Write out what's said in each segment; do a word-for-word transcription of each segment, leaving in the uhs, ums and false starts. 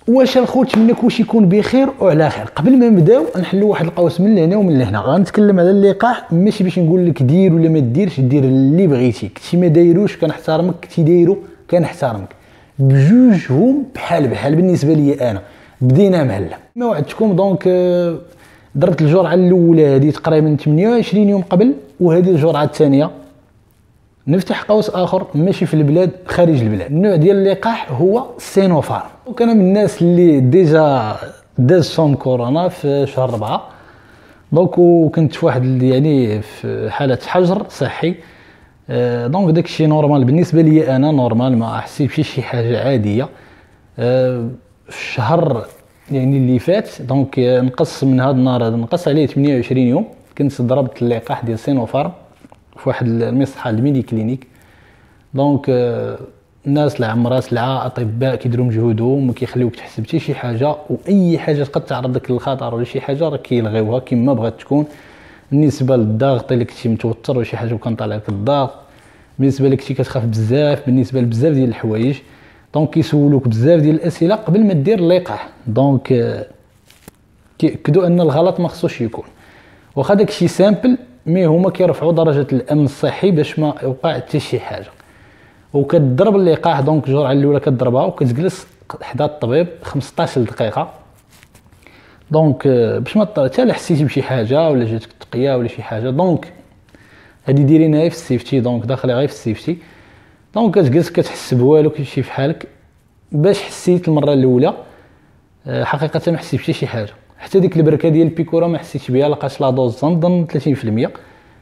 واش الخوت منك واش يكون بخير وعلى خير. قبل ما نبداو نحلوا واحد القوس من لهنا ومن لهنا. غنتكلم على اللقاح ماشي باش نقول لك دير ولا ما ديرش، دير اللي بغيتي. كنتي ما دايروش كنحترمك، كنتي دايرو كنحترمك، بجوجهم بحال بحال. بالنسبه لي انا بدينا مهلا ما وعدتكم. دونك ضربت الجرعه الاولى هذه تقريبا ثمانية وعشرين يوم قبل، وهذه الجرعه الثانيه نفتح قوس اخر ماشي في البلاد، خارج البلاد. النوع ديال اللقاح هو سينوفارم. وكان من الناس اللي ديجا داز فيهم كورونا في شهر أربعة. دونك وكنت في واحد يعني في حاله حجر صحي. دونك داكشي نورمال بالنسبه لي انا، نورمال ما حسيت بشي شي حاجه عاديه. في الشهر يعني اللي فات دونك نقص من هذا النهار هذا نقص عليه ثمانية وعشرين يوم. كنت ضربت اللقاح ديال سينوفارم في واحد المصحه الميني كلينيك. دونك الناس اللي عمرها سلعه اطباء كيديروا مجهودهم وما كيخليوك تحس بحتى شي حاجه، واي حاجه قد تعرض لك للخطر ولا شي حاجه راه كيلغيوها كما بغات تكون. بالنسبه للضغط الا كنتي متوتر ولا شي حاجه وكان طالع لك الضغط، بالنسبه لك كنتي كتخاف بزاف، بالنسبه لبزاف ديال الحوايج. دونك كيسولوك بزاف ديال الاسئله قبل ما دير اللقاح. دونك كيأكدوا ان الغلط ما خصوش يكون، واخا داكشي سامبل مي هما كيرفعوا درجه الامن الصحي باش ما يوقع حتى شي حاجه. وكتضرب اللقاح دونك الجرعه الاولى كتضربها وكتجلس حدا الطبيب خمسطاش دقيقه. دونك باش ما حتى لا حسيتي بشي حاجه ولا جاتك تقيه ولا شي حاجه. دونك هادي دايرينها في السيفتي، دونك داخله غير في السيفتي. دونك كتجلس كتحس بوالو كيمشي فحالك. باش حسيت المره الاولى حقيقه ما حسيت بشي شي حاجه، حتى ديك البركه ديال البيكورا ما حسيتش بها. لقاش لا دوز تنظن ثلاثين في المية.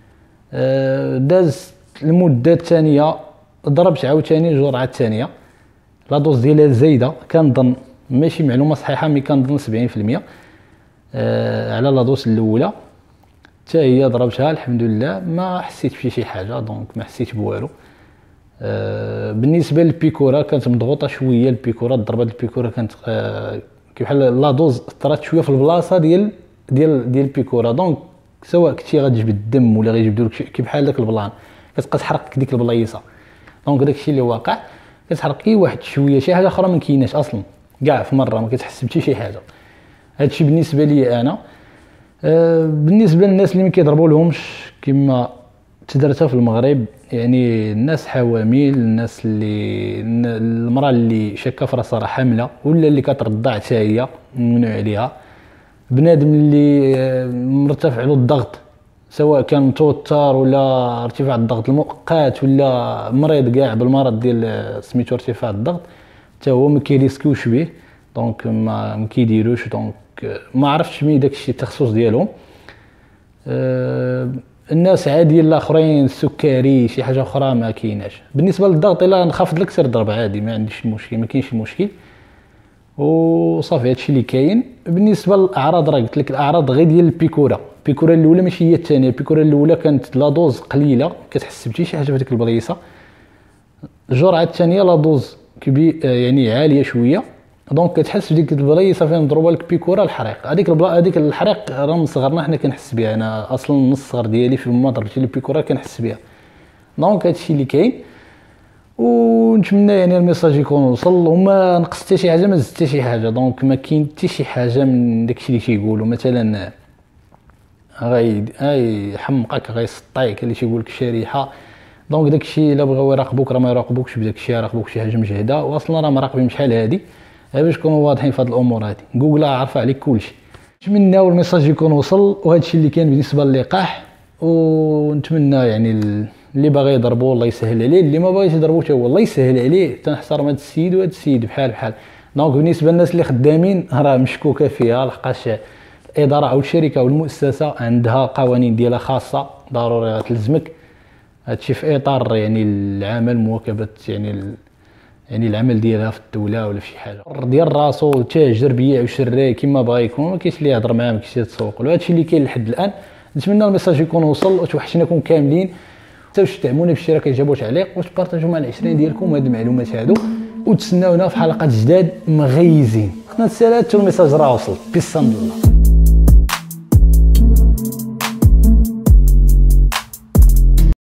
داز المده الثانيه ضربت عاوتاني الجرعه الثانيه، لا دوز ديالها زايده كنظن ماشي معلومه صحيحه مي كنظن سبعين في المية على لا دوز الاولى. حتى هي ضربتها الحمد لله ما حسيت بشي شي حاجه. دونك ما حسيت بوالو. بالنسبه للبيكورا كانت مضغوطه شويه. البيكورا ضربات البيكورا كانت بحال لا دوز طرات شويه في البلاصه ديال ديال ديال البيكورا. دونك سواء كنتي غتجبد الدم ولا غيجبدوا لك كي بحال داك البلان كتبقى تحرق ديك البلايصه. دونك داكشي اللي واقع كتحرق كي واحد شويه. شي حاجه اخرى ما كايناش اصلا كاع في مره ما كتحس بحتى شي حاجه. هادشي بالنسبه لي انا. أه بالنسبه للناس اللي ما كيضربوا لهمش كما تدرتها في المغرب، يعني الناس حوامل، الناس اللي المراه اللي شاكه في راسها راه حامله ولا اللي كترضع حتى هي ممنوع عليها، بنادم اللي مرتفع له الضغط سواء كان متوتر ولا ارتفاع الضغط المؤقت ولا مريض كاع بالمرض ديال سميتو ارتفاع الضغط حتى هو ما كيريسكيوش به. دونك ما ما كيديروش. دونك ما عرفتش مي داكشي التخصص ديالهم. أه الناس عادي الاخرين السكري شي حاجه اخرى ما كايناش. بالنسبه للضغط الا نخفض لك سير ضرب عادي ما عنديش مشكل، ما كاينش مشكل وصافي. هادشي اللي كاين. بالنسبه للاعراض راه قلت لك الاعراض غير ديال البيكورا. البيكورا الاولى ماشي هي الثانيه. البيكورا الاولى كانت لا دوز قليله كتحس بشي شي حاجه في ديك البليصه. الجرعه الثانيه لا دوز كبير يعني عاليه شويه. دونك كتحس بديك البليصه فين ضربوا لك بيكورا الحريق. هذيك البلا هذيك الحريق راه من صغرنا حنا كنحس بها. انا اصلا من الصغر ديالي فما ضربتي لي بيكورا كنحس بها. دونك هادشي اللي كاين. ونتمنى يعني الميساج يكون وصل وما نقص حتى شي حاجه ما زدت حتى شي حاجه. دونك ما كاين حتى شي حاجه من داكشي اللي تيقولوا مثلا غاي غيحمقك غيسطيك اللي تيقول لك الشريحه. دونك داكشي الا بغاو يراقبوك راه ما يراقبوكش بداكشي، يراقبوك شي حاجه مجهده. واصلا راه مراقبين بشحال هادي باش نكونوا واضحين في هاد الامور هادي. جوجل عارفه عليك كلشي. نتمنى الميساج يكون وصل. وهادشي اللي كان بالنسبه للقاح. ونتمنى يعني اللي باغي يضربوا الله يسهل عليه، اللي ما باغيش يضربوا حتى هو الله يسهل عليه. تنحترم هاد السيد وهاد السيد بحال بحال. دونك بالنسبه للناس اللي خدامين راه مشكوكه فيها لحقاش الاداره او الشركه او المؤسسه عندها قوانين ديالها خاصه ضروري غتلزمك. هادشي في اطار يعني العمل مواكبه يعني ال... يعني العمل ديالها في الدوله ولا في شي حاجه ديال راسو تاجر بيع وشري كما بغا يكون. ما كاينش اللي يهضر معاه ما كاينش اللي يتسوق له. هادشي اللي كاين لحد الان. نتمنى الميساج يكون وصل وتوحشناكم كاملين. تنساوش تدعمونا بالاشتراك كيعجبوا تعليق وتبارطاجوا مع العشرين ديالكم هاد المعلومات هادو. وتسناونا في حلقات جداد مغيزين. قناه السلام الميساج راه وصل. بيس الله.